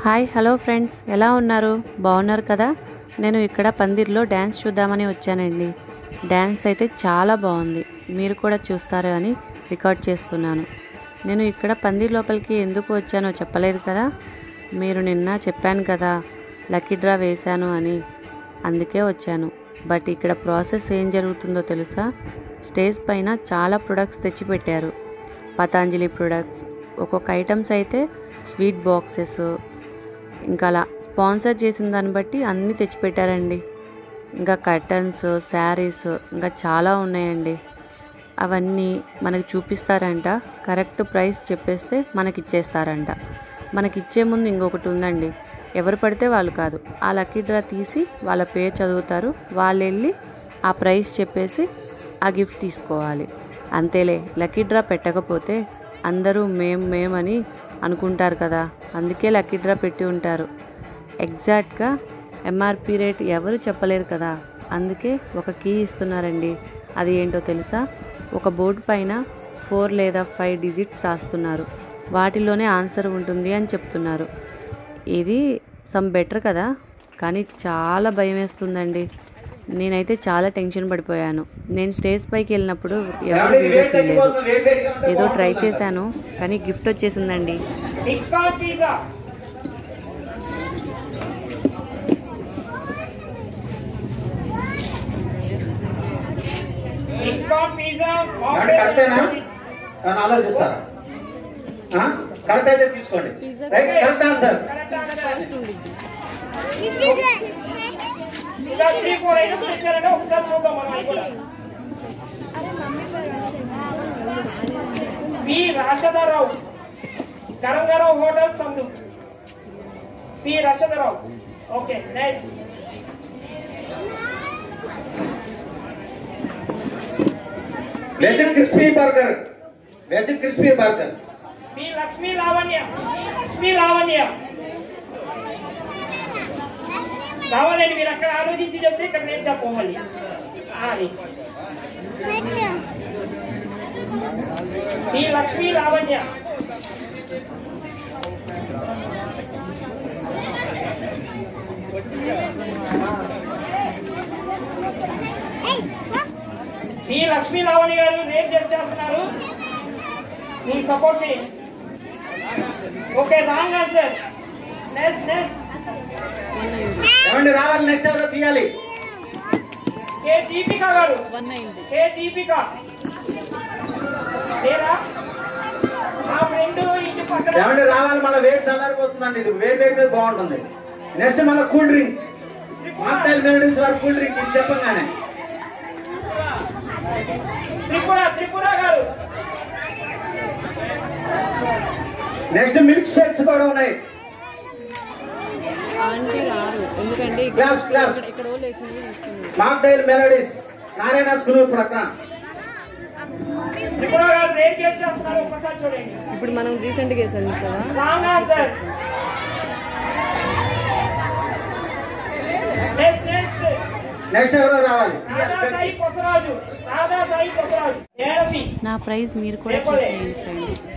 Hi hello friends, ఎలా ఉన్నారు? బాగున్నారు కదా? నేను ఇక్కడ పందిర్లో డ్యాన్స్ చూద్దామని వచ్చానండి. డ్యాన్స్ అయితే చాలా బాగుంది. మీరు కూడా చూస్తారు అని రికార్డ్ చేస్తున్నాను. నేను ఇక్కడ పందిర్ లోపలికి ఎందుకు వచ్చానో చెప్పలేదు కదా. మీరు నిన్న చెప్పాను కదా లక్కీ డ్రా వేశాను అని, అందుకే వచ్చాను. బట్ ఇక్కడ ప్రాసెస్ ఏం జరుగుతుందో తెలుసా? స్టేజ్ పైన చాలా ప్రొడక్ట్స్ తెచ్చిపెట్టారు. పతాంజలి ప్రొడక్ట్స్, ఒక్కొక్క ఐటమ్స్ అయితే స్వీట్ బాక్సెస్, ఇంకా అలా స్పాన్సర్ చేసిన దాన్ని బట్టి అన్నీ తెచ్చిపెట్టారండి. ఇంకా కర్టన్స్, శారీస్, ఇంకా చాలా ఉన్నాయండి. అవన్నీ మనకి చూపిస్తారంట. కరెక్ట్ ప్రైస్ చెప్పేస్తే మనకిచ్చేస్తారంట. మనకిచ్చే ముందు ఇంకొకటి ఉందండి. ఎవరు పడితే వాళ్ళు కాదు, ఆ లక్కీ డ్రా తీసి వాళ్ళ పేరు చదువుతారు. వాళ్ళు వెళ్ళి ఆ ప్రైస్ చెప్పేసి ఆ గిఫ్ట్ తీసుకోవాలి. అంతేలే, లక్కీ డ్రా పెట్టకపోతే అందరూ మేమని అనుకుంటారు కదా, అందుకే లక్కీ డ్రా పెట్టి ఉంటారు. ఎగ్జాక్ట్గా ఎంఆర్పి రేట్ ఎవరు చెప్పలేరు కదా, అందుకే ఒక కీ ఇస్తున్నారండి. అది ఏంటో తెలుసా? ఒక బోర్డు పైన 4 లేదా 5 డిజిట్స్ రాస్తున్నారు. వాటిలోనే ఆన్సర్ ఉంటుంది అని చెప్తున్నారు. ఇది సమ్ బెటర్ కదా, కానీ చాలా భయం వేస్తుందండి. నేనైతే చాలా టెన్షన్ పడిపోయాను. నేను స్టేజ్ పైకి వెళ్ళినప్పుడు ఎవరు వీడియో తీయలేదు. ఏదో ట్రై చేశాను, కానీ గిఫ్ట్ వచ్చేసిందండి. కరెక్ట్ అయితే తీసుకోండి. Correct answer. పి రాషదరావు, కరంగారావు హోటల్ సందు. పి రాషదరావు. Okay, next. Veg crispy burger. Veg crispy burger. P Lakshmi Lavanya. Lakshmi Lavanya కావాలండి. మీరు అక్కడ ఆలోచించి చెప్తే ఇక్కడ నేను చెప్పవాలి. అది పి లక్ష్మీ లావణ్య. పి లక్ష్మీ లావణ్య గారు రేట్ చేస్తున్నారు, మీకు సపోర్ట్ చేయండి. Okay, wrong answer. Next next. ఏమండి రావాలి, నెక్స్ట్ ఎవరో తీయాలి. కే దీపిక గారు. కే దీపిక లేదా మా ఫ్రెండ్ ఇంటి పక్కన. ఏమండి రావాలి, మళ్ళీ వేడి చల్లారిపోతుందండి. ఇది వేడి మీద బాగుంటుంది. నెక్స్ట్ మళ్ళీ కూల్ డ్రింక్. మాక్టైల్ మెలోడీస్ వారి కూల్ డ్రింక్ ఇది చెప్పంగానే. త్రిపుర గారు. నెక్స్ట్ మిల్క్ షేక్స్ కూడా ఉన్నాయి. మాక్టైల్ మెలోడీస్ నారాయణ స్కూల్ ప్రక్కన. త్రిపుర గారు రేట్ చేస్తున్నారు, ఒకసారి చూడండి. ఇప్పుడు మనం రీసెంట్ గా వేసాం కదా. Wrong answer. నెక్స్ట్ ఎవరో రావాలి. రాధా సాయి కొసరాజు. నా ప్రైజ్ మీరు కూడా చూసేయండి ఫ్రెండ్స్.